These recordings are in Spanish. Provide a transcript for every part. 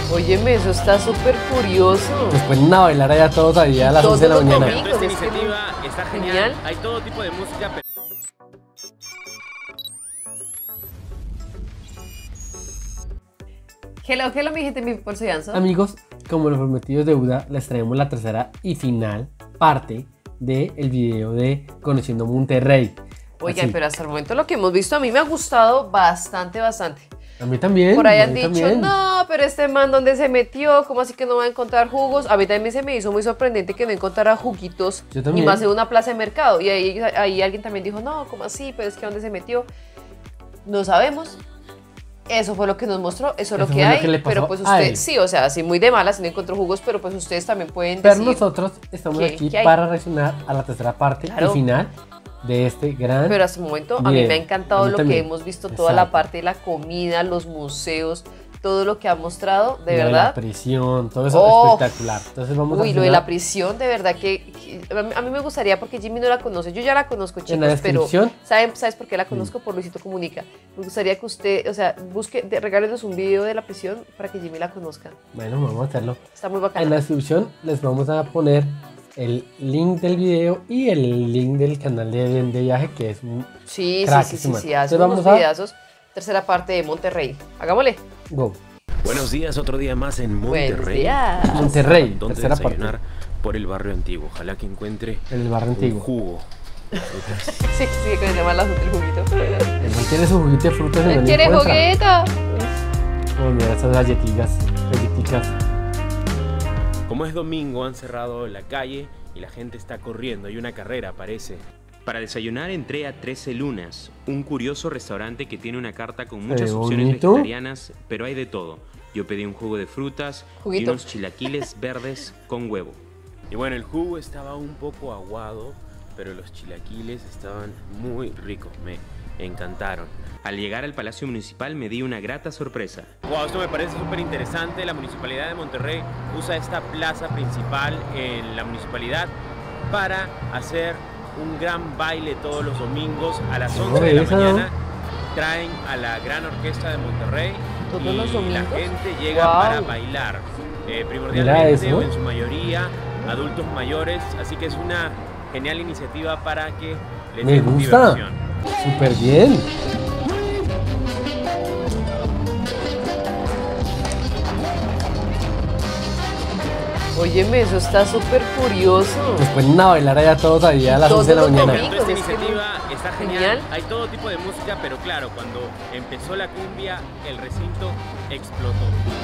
Óyeme, eso está súper curioso. Pues pueden a bailar allá todos ahí a las 11 de la mañana. Domingos, Esta iniciativa está genial. Hay todo tipo de música. Hello, hello, mi gente, mi people, soy Anso. Amigos, como lo prometido es deuda, les traemos la tercera y final parte del video de Conociendo Monterrey. Oigan, Así. pero hasta el momento lo que hemos visto a mí me ha gustado bastante. A mí también. Por ahí a han mí dicho, también. no, pero este man, ¿dónde se metió? ¿Cómo así que no va a encontrar jugos? A mí también se me hizo muy sorprendente que no encontrara juguitos. Yo también. Y más en una plaza de mercado. Y ahí alguien también dijo, no, ¿cómo así? Pero es que ¿dónde se metió? No sabemos. Eso fue lo que nos mostró, eso es lo que hay. Pero pues usted, sí, o sea, así muy de malas, si no encontró jugos, pero pues ustedes también pueden Pero decir. nosotros estamos aquí ¿qué hay? para reaccionar a la tercera parte Claro. y final de este gran. Pero hasta el momento a mí video. me ha encantado A mí lo también. que hemos visto, toda la Exacto. parte de la comida, los museos, todo lo que ha mostrado, de Lo verdad. la prisión, todo eso Oh, espectacular. Entonces vamos a Uy, lo de reaccionar. la prisión, de verdad que a mí me gustaría, porque Jimmy no la conoce, yo ya la conozco, chicos, En la descripción. pero ¿sabes por qué la conozco? Por Luisito Comunica. Me gustaría que usted, o sea, regálenos un video de la prisión para que Jimmy la conozca. Bueno, vamos a hacerlo. Está muy En la bacana. descripción les vamos a poner el link del video y el link del canal de viaje, que es un Sí, crack, sí, ese man. hace Entonces unos vamos a- videazos. Tercera parte de Monterrey. Hagámosle. go. Buenos días, otro día más en Buenos Monterrey. días. Monterrey, Donde tercera desayunar parte. por el barrio antiguo. Ojalá que encuentre En el barrio un antiguo. jugo. Sí, sí, con el tema del juguito. El man quiere su juguito de frutas y no lo ¿Quiere encuentra. juguito? Oh, mira esas galletitas. Como es domingo, han cerrado la calle y la gente está corriendo. Hay una carrera, parece. Para desayunar entré a 13 Lunas, un curioso restaurante que tiene una carta con muchas opciones bonito. vegetarianas, pero hay de todo. Yo pedí un jugo de frutas Juguito. y unos chilaquiles verdes con huevo. Y bueno, el jugo estaba un poco aguado, pero los chilaquiles estaban muy ricos, me encantaron. Al llegar al Palacio Municipal me di una grata sorpresa. Wow, esto me parece súper interesante. La Municipalidad de Monterrey usa esta plaza principal en la municipalidad para hacer un gran baile todos los domingos a las 11 de la Eso. mañana. Traen a la Gran Orquesta de Monterrey ¿Todos y los la domingos? gente llega Wow. para bailar. Mira Primordialmente eso. o en su mayoría adultos mayores, así que es una genial iniciativa para que les Me den gusta. diversión. Súper bien. Óyeme, eso está súper curioso. Pues pueden a bailar allá todos ahí a las Todos 11 de la los mañana. domingos. Esta es que iniciativa está genial. genial. Hay todo tipo de música, pero claro, cuando empezó la cumbia, el recinto explotó.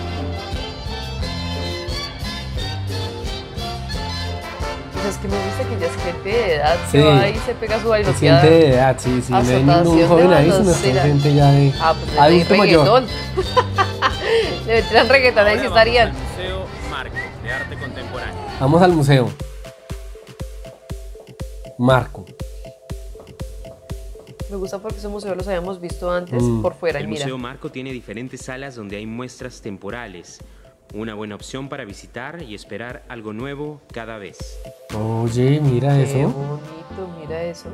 Pues es que me gusta que ya es gente de edad, Sí. se va y se pega su Se bailoteada. siente de edad, sí, sí. No hay Azotación ningún de joven ahí, sino balocera. son gente ya de Ah, pues adulto mayor. reggaetón. Le metieran reggaetón, ahí sí Ahora vamos estarían. al Museo Marco de Arte Contemporáneo. Vamos al museo. Marco. Me gusta porque esos museos los habíamos visto antes por fuera. Y El mira, Museo Marco tiene diferentes salas donde hay muestras temporales. Una buena opción para visitar y esperar algo nuevo cada vez. Oye, mira qué eso. bonito, mira eso.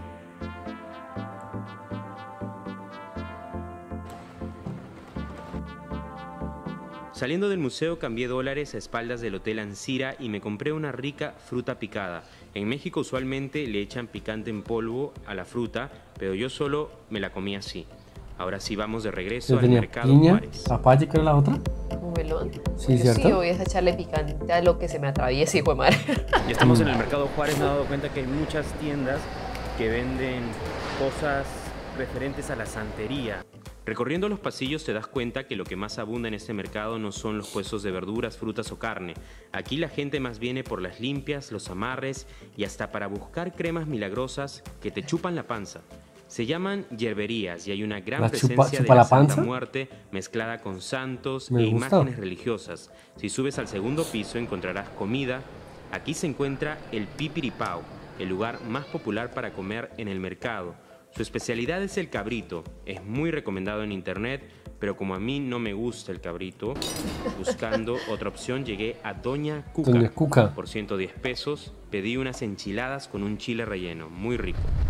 Saliendo del museo cambié dólares a espaldas del Hotel Ancira y me compré una rica fruta picada. En México usualmente le echan picante en polvo a la fruta, pero yo solo me la comí así. Ahora sí vamos de regreso Yo al tenía Mercado piña, Juárez. papaya, creo la otra. Un melón. Sí, Yo ¿cierto? sí voy a echarle picante a lo que se me atraviese, hijo de madre. Ya estamos en el Mercado Juárez, me he dado cuenta que hay muchas tiendas que venden cosas referentes a la santería. Recorriendo los pasillos te das cuenta que lo que más abunda en este mercado no son los puestos de verduras, frutas o carne. Aquí la gente más viene por las limpias, los amarres y hasta para buscar cremas milagrosas que te chupan la panza. Se llaman yerberías y hay una gran ¿La presencia de chupa la la panza? Santa Muerte mezclada con santos Me e gusta. imágenes religiosas. Si subes al segundo piso encontrarás comida. Aquí se encuentra el Pipiripao, el lugar más popular para comer en el mercado. Su especialidad es el cabrito, es muy recomendado en internet, pero como a mí no me gusta el cabrito, buscando otra opción llegué a Doña Cuca. Doña Cuca. Por 110 pesos pedí unas enchiladas con un chile relleno, muy rico.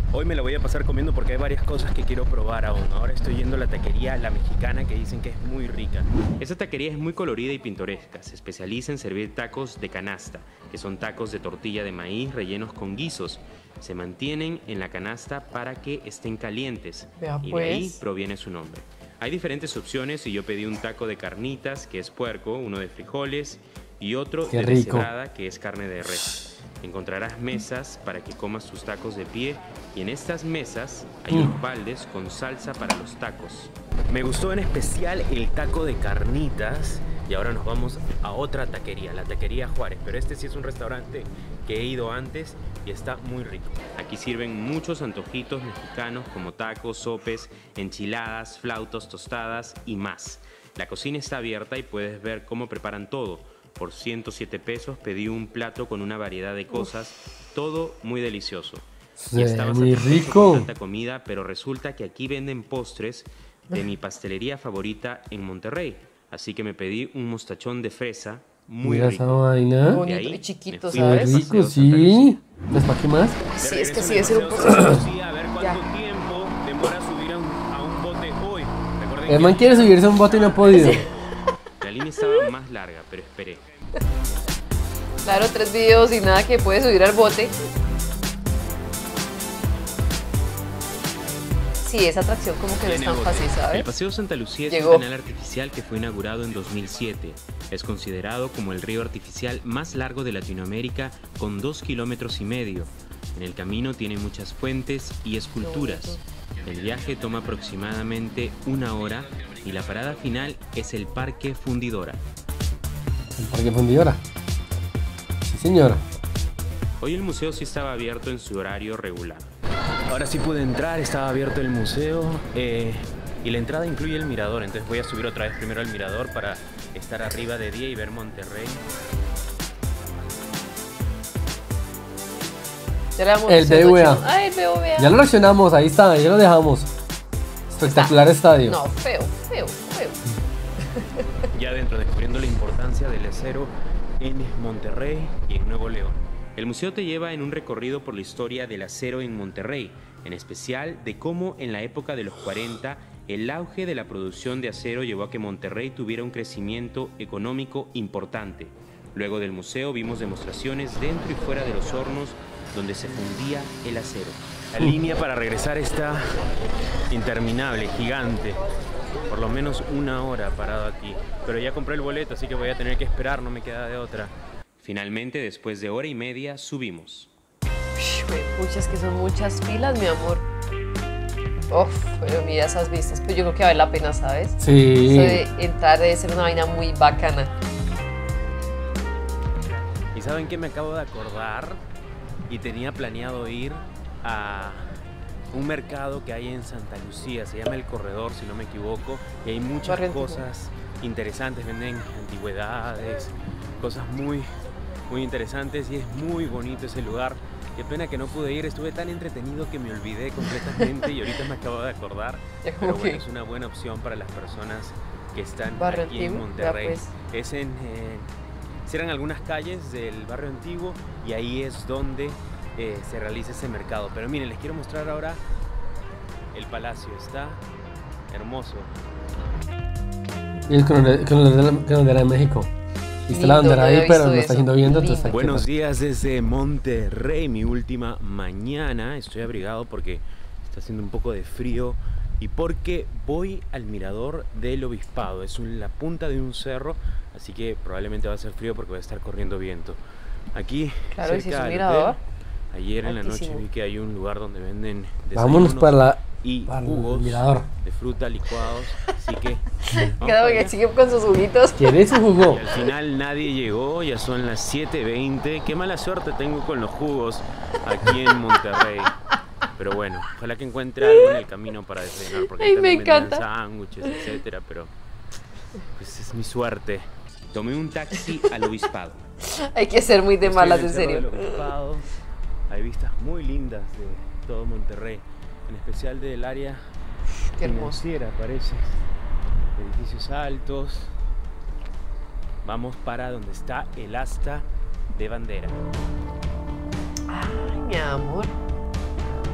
Hoy me la voy a pasar comiendo porque hay varias cosas que quiero probar aún. Ahora estoy yendo a la taquería La Mexicana, que dicen que es muy rica. Esta taquería es muy colorida y pintoresca. Se especializa en servir tacos de canasta, que son tacos de tortilla de maíz rellenos con guisos. Se mantienen en la canasta para que estén calientes. Y de ahí proviene su nombre. Hay diferentes opciones y yo pedí un taco de carnitas, que es puerco, uno de frijoles y otro de deshebrada, que es carne de res. Encontrarás mesas para que comas tus tacos de pie y en estas mesas hay unos baldes con salsa para los tacos. Me gustó en especial el taco de carnitas y ahora nos vamos a otra taquería, la Taquería Juárez, pero este sí es un restaurante que he ido antes y está muy rico. Aquí sirven muchos antojitos mexicanos como tacos, sopes, enchiladas, flautas tostadas y más. La cocina está abierta y puedes ver cómo preparan todo. Por 107 pesos pedí un plato con una variedad de cosas, todo muy delicioso. Y estaba muy rico. Con tanta comida, pero resulta que aquí venden postres de mi pastelería favorita en Monterrey. Así que me pedí un mostachón de fresa muy rico. Esa vaina. Bonito y chiquito, ¿sabes? Rico, sí. ¿Pues para qué más? Sí, es que sí, es un proceso. Sí, a ver cuánto tiempo demora subir a un bote hoy. El man quiere subirse a un bote y no ha podido. La línea estaba más larga, pero esperé. Claro, 3 videos y nada que puede subir al bote. Sí, esa atracción como que no es tan fácil, ¿sabes? El Paseo Santa Lucía es un canal artificial que fue inaugurado en 2007. Es considerado como el río artificial más largo de Latinoamérica con 2,5 kilómetros. En el camino tiene muchas fuentes y esculturas. El viaje toma aproximadamente 1 hora y la parada final es el Parque Fundidora. ¿El Parque Fundidora? Sí, señora. Hoy el museo sí estaba abierto en su horario regular. Ahora sí pude entrar, estaba abierto el museo y la entrada incluye el mirador, entonces voy a subir otra vez primero al mirador para estar arriba de día y ver Monterrey. El BBVA. Ay, el BBVA. Ya lo reaccionamos, ahí está, ya lo dejamos. Espectacular estadio. No, feo. Ya dentro, descubriendo la importancia del acero en Monterrey y en Nuevo León. El museo te lleva en un recorrido por la historia del acero en Monterrey, en especial de cómo en la época de los 40 el auge de la producción de acero llevó a que Monterrey tuviera un crecimiento económico importante. Luego del museo vimos demostraciones dentro y fuera de los hornos donde se fundía el acero. La línea para regresar está interminable, gigante. Por lo menos 1 hora parado aquí. Pero ya compré el boleto, así que voy a tener que esperar, no me queda de otra. Finalmente, después de 1 hora y media, subimos. Pucha, es que son muchas filas, mi amor. Uf, pero mira esas vistas. Pues yo creo que vale la pena, ¿sabes? Sí. Eso de entrar debe ser una vaina muy bacana. ¿Y saben qué me acabo de acordar? Y tenía planeado ir a un mercado que hay en Santa Lucía, se llama El Corredor, si no me equivoco, y hay muchas cosas interesantes, venden antigüedades, cosas muy interesantes y es muy bonito ese lugar. Qué pena que no pude ir, estuve tan entretenido que me olvidé completamente y ahorita me acabo de acordar. Pero bueno, es una buena opción para las personas que están aquí en Monterrey. Es cierran algunas calles del barrio antiguo y ahí es donde se realiza ese mercado. Pero miren, les quiero mostrar ahora el palacio, está hermoso. Y el con la bandera de México. Viste la bandera ahí, pero no está haciendo viento. Buenos días desde Monterrey, mi última mañana. Estoy abrigado porque está haciendo un poco de frío y porque voy al mirador del Obispado. Es la punta de un cerro, así que probablemente va a ser frío porque va a estar corriendo viento. Aquí, claro, cerca si es un mirador. Ayer en la noche vi que hay un lugar donde venden vámonos para jugos mirador de fruta licuados, así que claro, que sigue con sus juguitos. ¿Quieres un jugo? Y al final nadie llegó, ya son las 7:20. Qué mala suerte tengo con los jugos aquí en Monterrey. Pero bueno, ojalá que encuentre algo en el camino para desayunar, porque ahí también venden sándwiches, etcétera, pero pues es mi suerte. Tomé un taxi al Obispado. Hay que ser muy de malas, en serio. Hay vistas muy lindas de todo Monterrey, en especial del área financiera, parece. Edificios altos. Vamos para donde está el asta de bandera. Ay, mi amor.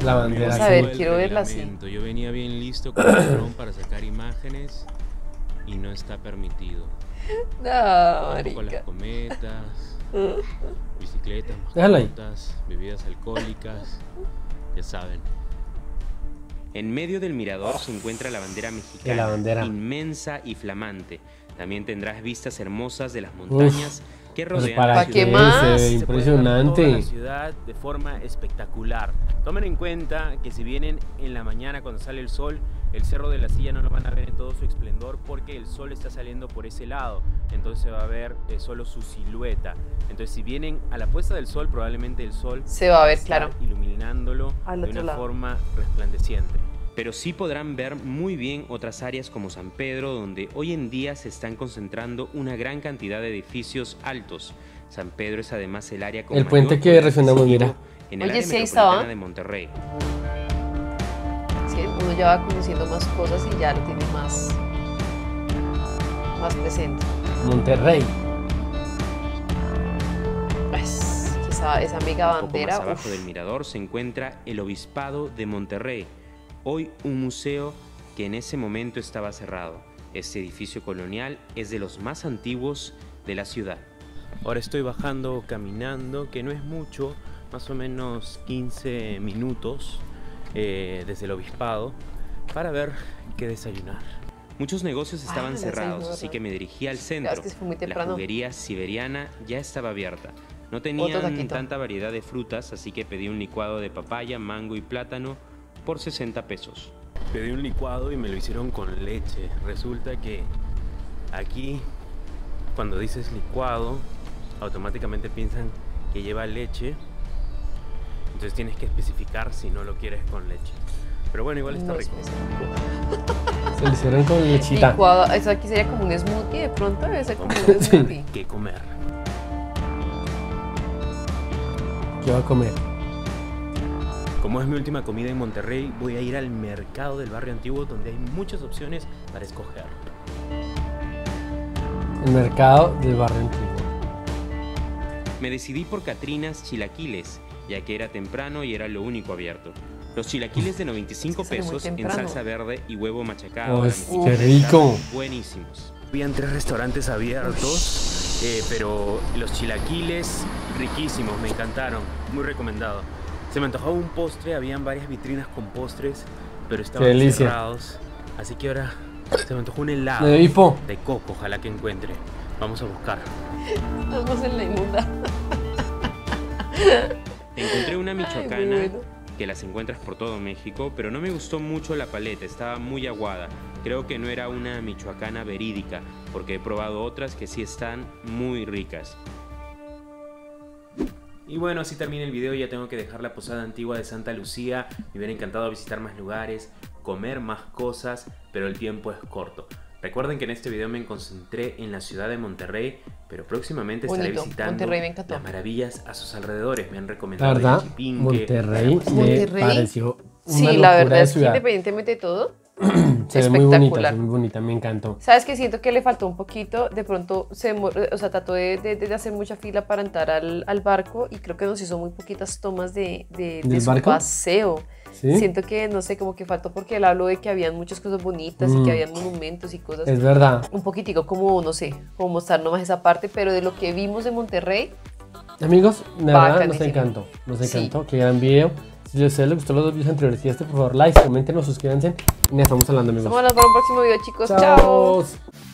La bandera. Vamos a ver, quiero verla así. Yo venía bien listo con el dron para sacar imágenes y no está permitido. No, marica. Con las cometas, bicicletas, mascotas, bebidas alcohólicas, ya saben. En medio del mirador se encuentra la bandera mexicana, inmensa y flamante. También tendrás vistas hermosas de las montañas que rodean la ciudad. Impresionante. Toda la ciudad de forma espectacular. Tomen en cuenta que si vienen en la mañana cuando sale el sol, el Cerro de la Silla no lo van a ver en todo su esplendor porque el sol está saliendo por ese lado. Entonces se va a ver solo su silueta. Entonces si vienen a la puesta del sol, probablemente el sol se va a ver, claro, iluminándolo de una lado, forma resplandeciente. Pero sí podrán ver muy bien otras áreas como San Pedro, donde hoy en día se están concentrando una gran cantidad de edificios altos. San Pedro es además el área con el puente que reaccionamos, mira. En el área metropolitana de Monterrey. Sí, uno ya va conociendo más cosas y ya lo tiene más presente. Monterrey. Pues, esa mega bandera. Un poco más abajo del mirador se encuentra el Obispado de Monterrey. Hoy un museo que en ese momento estaba cerrado. Este edificio colonial es de los más antiguos de la ciudad. Ahora estoy bajando caminando, que no es mucho, más o menos 15 minutos desde el Obispado, para ver qué desayunar. Muchos negocios estaban cerrados, así que me dirigí al centro. La juguería siberiana ya estaba abierta. No tenían tanta variedad de frutas, así que pedí un licuado de papaya, mango y plátano por 60 pesos. Pedí un licuado y me lo hicieron con leche. Resulta que aquí, cuando dices licuado, automáticamente piensan que lleva leche. Entonces tienes que especificar si no lo quieres con leche. Pero bueno, igual está rico. Se lo hicieron con lechita. Licuado, eso aquí sería como un smoothie, de pronto debe ser como un smoothie. ¿Qué comer? ¿Qué va a comer? Como es mi última comida en Monterrey, voy a ir al mercado del barrio antiguo donde hay muchas opciones para escoger. El mercado del barrio antiguo. Me decidí por Catrinas Chilaquiles, ya que era temprano y era lo único abierto. Los chilaquiles de 95 pesos en salsa verde y huevo machacado. ¡Qué rico! Buenísimos. Habían 3 restaurantes abiertos, pero los chilaquiles riquísimos, me encantaron, muy recomendado. Se me antojaba un postre, habían varias vitrinas con postres, pero estaban cerrados. Así que ahora se me antojó un helado de coco, ojalá que encuentre. Vamos a buscar. Estamos en la inmunda. Encontré una michoacana que las encuentras por todo México, pero no me gustó mucho la paleta, estaba muy aguada. Creo que no era una michoacana verídica, porque he probado otras que sí están muy ricas. Y bueno, así termina el video. Ya tengo que dejar la posada antigua de Santa Lucía. Me hubiera encantado visitar más lugares, comer más cosas, pero el tiempo es corto. Recuerden que en este video me concentré en la ciudad de Monterrey, pero próximamente estaré visitando las maravillas a sus alrededores. Me han recomendado la verdad, Monterrey me pareció una locura. La verdad es que independientemente de todo, se ve muy bonita, me encantó. ¿Sabes qué? Siento que le faltó un poquito, de pronto, trató de hacer mucha fila para entrar al barco y creo que nos hizo muy poquitas tomas de su paseo. ¿Sí? Siento que, no sé, como que faltó porque él habló de que habían muchas cosas bonitas y que habían monumentos y cosas. Es verdad. Un poquitico como, no sé, como mostrarnos más esa parte, pero de lo que vimos de Monterrey. Amigos, de verdad nos encantó, qué gran video. Si a ustedes les gustó los dos videos anteriores y por favor, like, comenten, suscríbanse y nos estamos hablando, amigos. Nos vemos para un próximo video, chicos. Chao.